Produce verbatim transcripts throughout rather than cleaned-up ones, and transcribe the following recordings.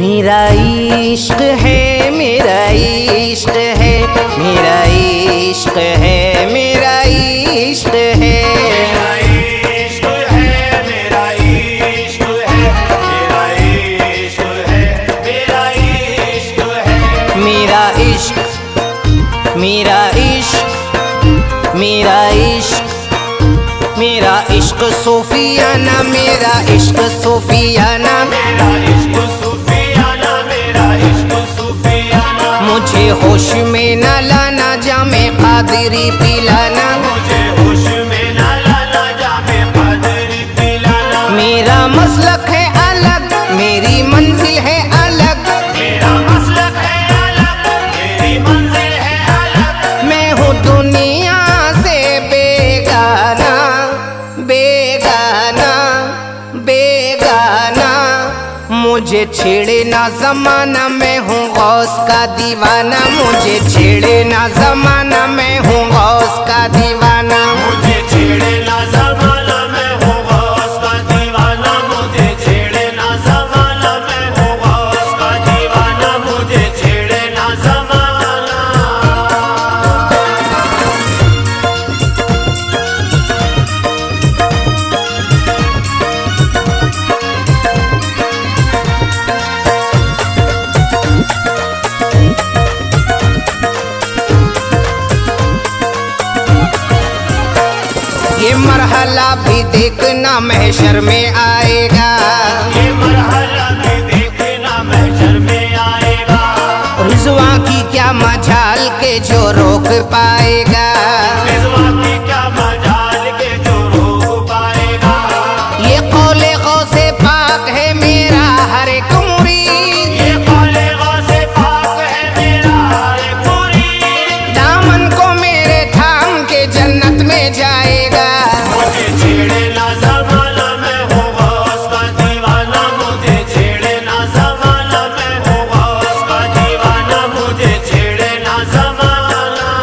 मेरा इश्क है, मेरा इश्क है, मेरा इश्क है, मेरा इश्क है, मेरा इश्क है, मेरा इश्क है, मेरा इश्क है, मेरा इश्क है, मेरा इश्क, मेरा इश्क, मेरा इश्क, मेरा इश्क सूफियाना, मेरा इश्क सूफियाना, मेरा इश्क सूफियाना, मेरा इश्क सूफियाना। मुझे होश में न लाना, जामे कादरी पिलाना, मुझे होश में न लाना, जामे कादरी पिलाना। मेरा मसलक है अलग, मेरी मंजिल है अलग, मेरा मसलक है अलग, मेरी मंजिल है अलग। मैं हूँ दुनिया से बेगाना, बेगाना, बेगाना। मुझे छेड़े ना जमाना, मैं हूँ गौस का दीवाना, मुझे छेड़े ना जमाना, मैं हूँ गौस का दीवाना। मुझे छेड़े ना ज़माना, मैं हूँ गौस का दीवाना। मुझे छेड़े ना ज़माना, मैं हूँ गौस का दीवाना। मुझे छेड़े ना ज़माना। ये मरहला भी देखना महशर में आएगा, ये मरहला भी देखना महशर में आएगा। रिज़वा की क्या मजाल के जो रोक पाएगा, रिज़वा की क्या मजाल के जो रोक पाएगा। ये कौले गौसे पाक है मेरा हर एक मुरीद, ये कौले गौसे पाक है मेरा हर एक मुरीद। दामन को मेरे थाम के जन्नत में जाएगा। मुझे छेड़े ना ज़माना, मैं हूँ गौस का दीवाना। मुझे छेड़े ना ज़माना, मैं हूँ गौस का दीवाना। मुझे छेड़े ना ज़माना।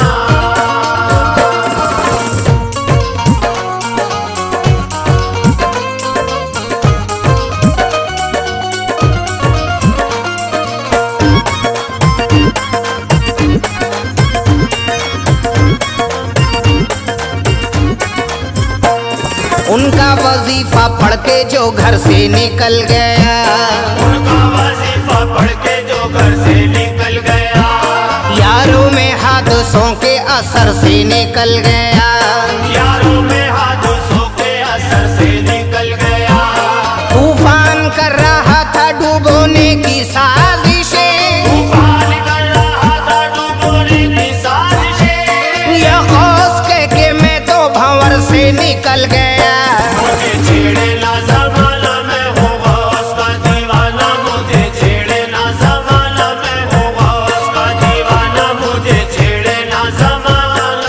उनका वजीफा पढ़ के जो घर से निकल गया, उनका वजीफा पढ़ के जो घर से निकल गया। यारों में हादसों के असर से निकल गया, यारों में हादसों के असर से निकल गया। तूफान कर रहा था डूबोने की साजिशें, तूफान कर रहा था डूबोने की साजिशें। ये गौस कह के मैं तो भंवर से निकल गया। मुझे छेड़े ना ज़माना, मैं हूँ गौस का दीवाना। मुझे छेड़े ना ज़माना, मैं हूँ गौस का दीवाना। मुझे छेड़े ना ज़माना।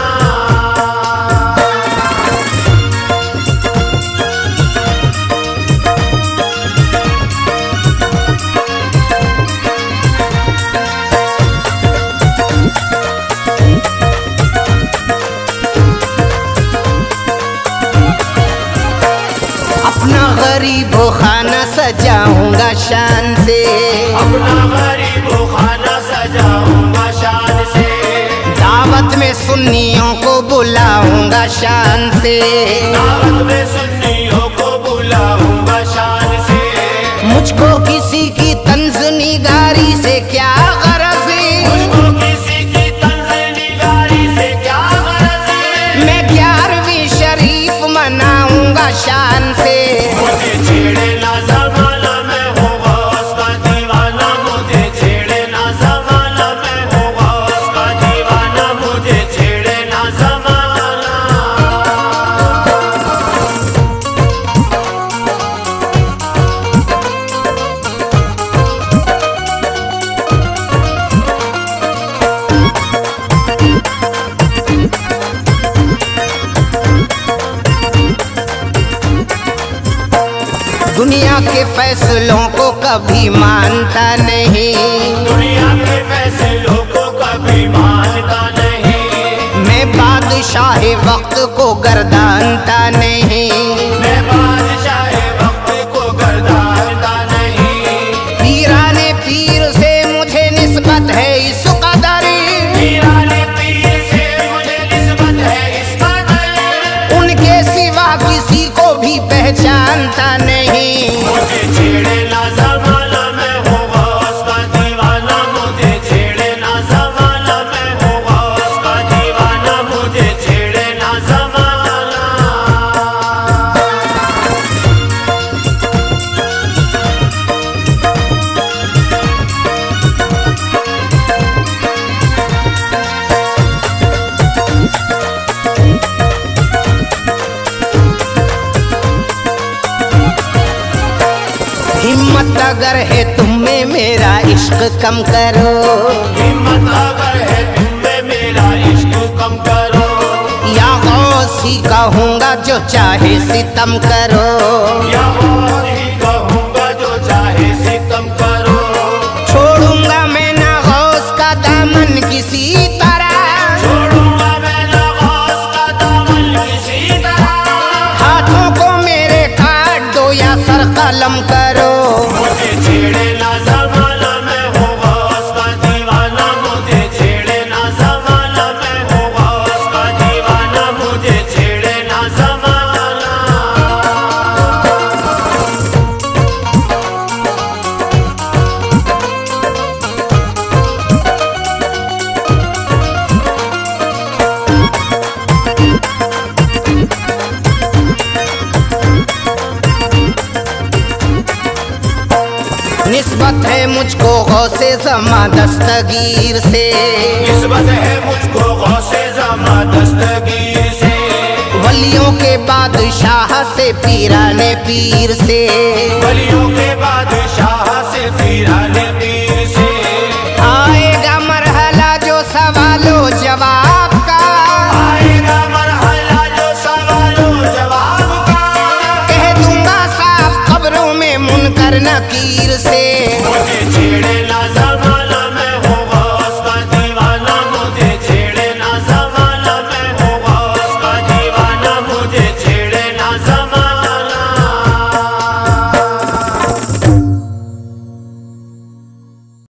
अपना गरीब खाना सजाऊंगा शान से, अपना गरीब खाना सजाऊंगा शान से। दावत में सुन्नियों को बुलाऊंगा शान से, दावत में सुन्नियों को बुलाऊंगा शान से। मुझको किसी की तंज निगारी से क्या गरज, मुझको किसी की तंज़ निगारी से क्या गरज। मैं ग्यारहवीं शरीफ मनाऊंगा शान से। मुझे छेड़े ना ज़माना, मैं हूँ गौस का दीवाना। मुझे छेड़े ना ज़माना, मैं हूँ गौस का दीवाना। मुझे छेड़े ना ज़माना। दुनिया के फैसलों को कभी मानता नहीं, दुनिया के फैसलों को कभी मानता नहीं। मैं बादशाह वक्त को गर्दानता नहीं, मैं बादशाह वक्त को गर्दानता नहीं। पीराने पी हिम्मत अगर है तुम में मेरा इश्क कम करो, हिम्मत अगर है तुम में मेरा इश्क कम करो, या गौसी कहूँगा जो चाहे सितम करो, या गौसी कहूँगा जो चाहे सितम करो। छोड़ूंगा मैं ना गौस का दामन किसी तरह, छोड़ूंगा मैं ना गौस का दामन किसी तरह, हाथों को मेरे काट दो या सर कलम करो। मुझे छेड़े ना ज़माना मैं हूँ गौस का दीवाना, मुझे छेड़े ना ज़माना मैं हूँ गौस का दीवाना, मुझे छेड़े ना ज़माना। निस्बत है मुझको गौसे ज़मा दस्तगीर से, निस्बत है मुझको गौसे ज़मा दस्तगीर से, वलियों के बादशाह से पीराने पीर से,